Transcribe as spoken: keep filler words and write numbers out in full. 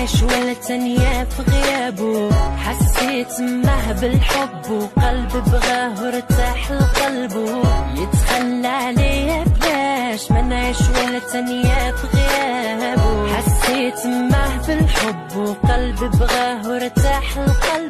نعيش ولا تانية في غيابه. حسيت معه بالحب وقلب بغاه وارتاح لقلبه. يتخلى عليا بلاش ما نعيش ولا تانية في غيابه. حسيت معه بالحب وقلب بغاه وارتاح لقلبه.